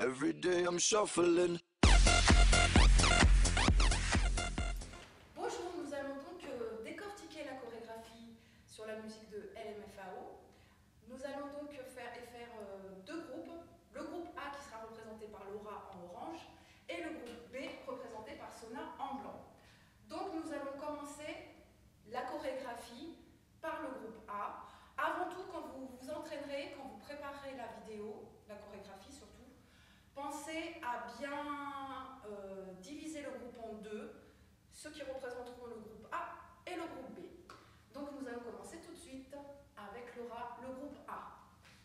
Every day I'm shuffling. Bonjour, nous allons donc décortiquer la chorégraphie sur la musique de LMFAO. Nous allons donc faire deux groupes. Le groupe A qui sera représenté par Laura en orange et le groupe B représenté par Sona en blanc. Donc nous allons commencer la chorégraphie par le groupe A. Avant tout, quand vous vous entraînerez, quand vous préparerez la vidéo, la chorégraphie surtout, pensez à bien diviser le groupe en deux, ceux qui représenteront le groupe A et le groupe B. Donc nous allons commencer tout de suite avec Laura, le groupe A.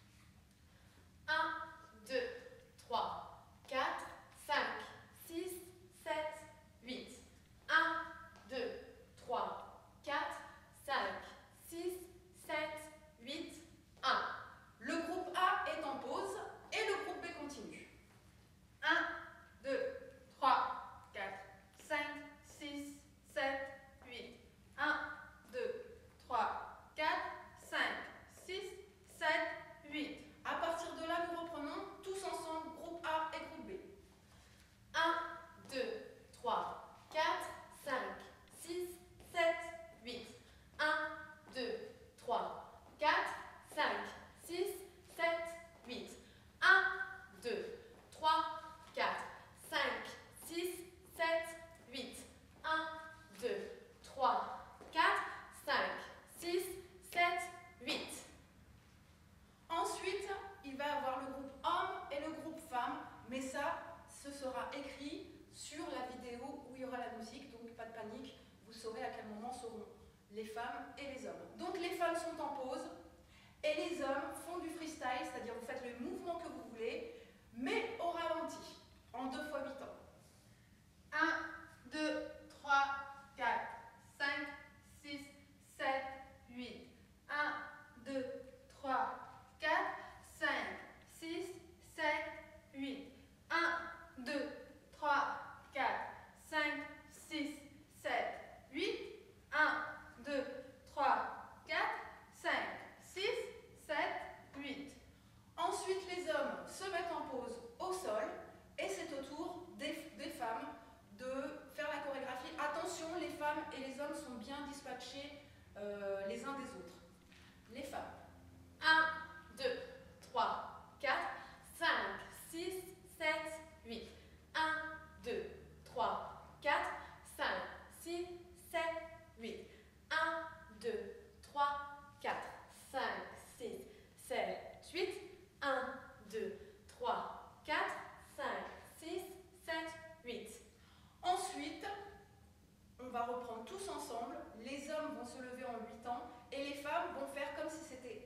1, 2, 3, 4, 5, 6, 7, 8. 1, 2, 3, 4, 5, 6, 7, 8, 1. Le groupe A est en pause et le groupe B continue. 1, 2, 3, 4, 5, 6, 7, 8. 1, 2, 3, 4, 5, 6, 7, 8. À partir de là, nous reprenons tous ensemble groupe A et groupe B. 1, 2, 3, 4, 5, 6, 7, 8. 1, 2, 3, 4, 5, 6, 7, 8. 1, 2, 3, 4, 5, 6, 7, 8. 1, 2, 3, 4, 5, 6, 7, 8. Ensuite, il va y avoir le groupe homme et le groupe femme, mais ça, ce sera écrit sur la vidéo où il y aura la musique, donc pas de panique, vous saurez à quel moment seront les femmes et les hommes. Donc les femmes sont en pause et les hommes font du freestyle, c'est-à-dire vous faites le mouvement que vous voulez, mais au ralenti, en 2 fois 8 temps. 1, 2, 3, 4, 5, 6, 7, 8. 1, 2, 3, 4, 5, 6, 7, 8. 1, 2, 3, 4, 5, 6, 7, 8. 1, 2, 3, 4, 5, 6, 7, 8. Ensuite, les hommes se mettent en pause au sol et c'est au tour des femmes de faire la chorégraphie. Attention, les femmes et les hommes sont bien dispatchés les uns des autres. Les femmes. 1, 2, 3, 4, 5, 6, 7, 8. 1, 2, 3, 4, 5, 6, 7, 8. 1, 2, 3, 4, 5, 6, 7, 8. 1, 2, 3, 4, 5, 6, 7, 8. Ensuite, on va reprendre tous ensemble. Les hommes vont se lever en 8 ans et les femmes vont faire comme si c'était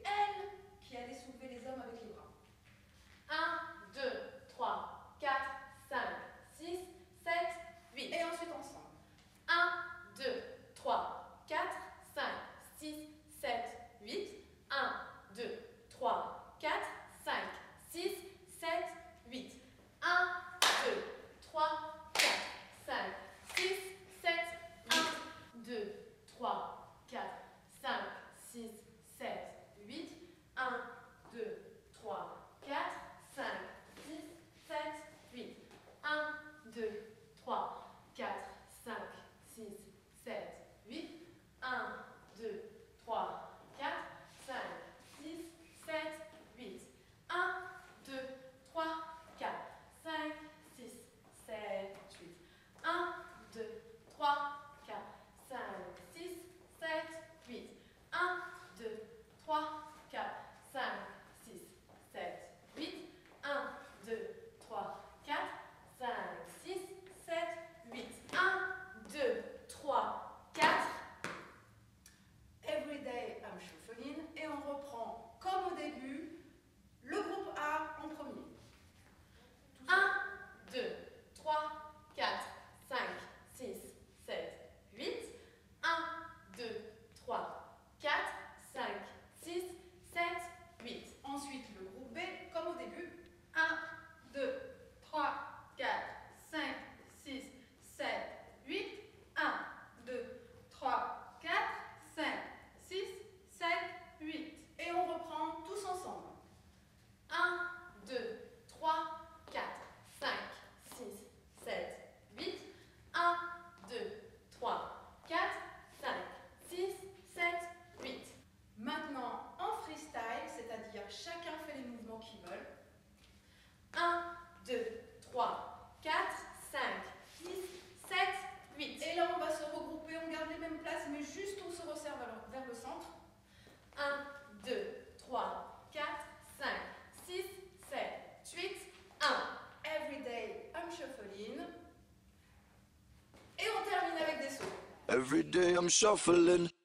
se regrouper, on garde les mêmes places, mais juste on se resserre vers le centre. 1, 2, 3, 4, 5, 6, 7, 8, 1. Everyday, I'm shuffling. Et on termine avec des sauts. Every day I'm shuffling.